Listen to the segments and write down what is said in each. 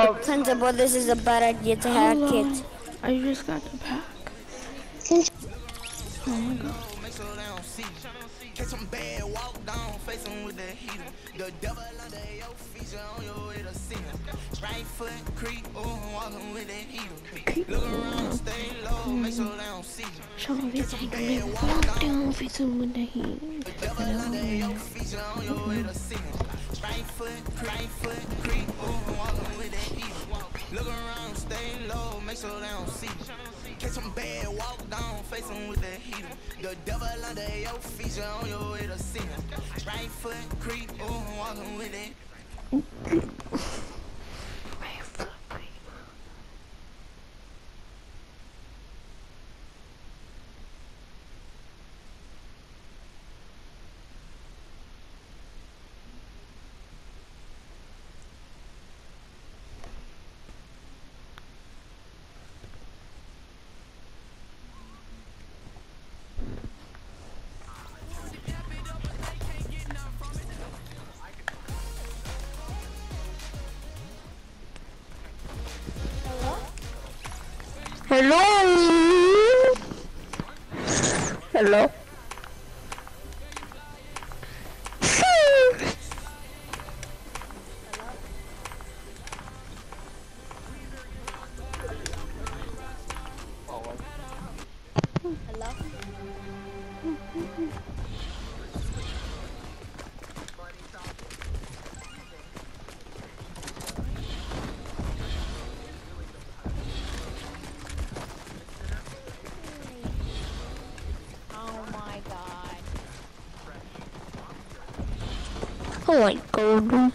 Principal, this is a bad idea to have kids. I just got the pack. Oh my god. Catch some bad, walk down, face them with the heater. The devil under your feature on your way to see him. Right foot creep, walking with that heater. Look around, stay low, make sure they don't see you. Catch some bad, walk down, face them with the heater. The devil under your feature on your way to see him. Right foot creep, walking with that heater. Look around, stay low, make sure they don't see you. Catch some bad, walk down, face them with the heater. The devil under your feature on your way to see him. Right foot creep, walking with it. Right foot creep. Hello? Hello? Oh my god.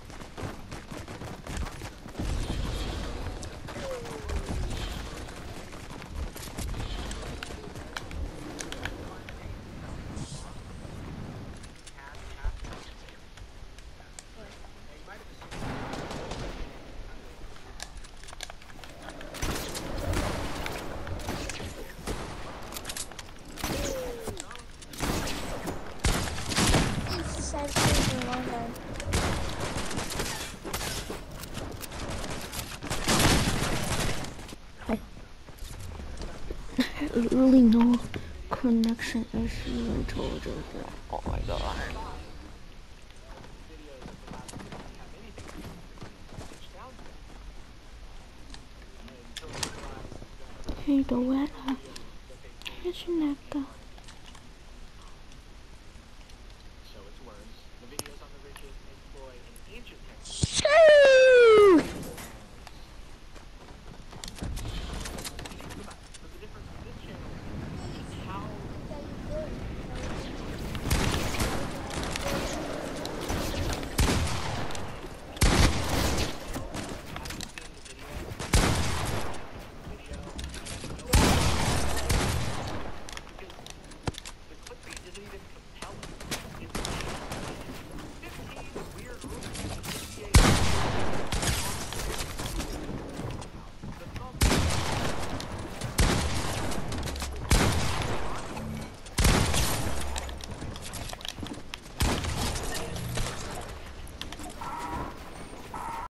Literally no connection issue until just that. Oh my god. Hey, Doetta. Here's your nectar.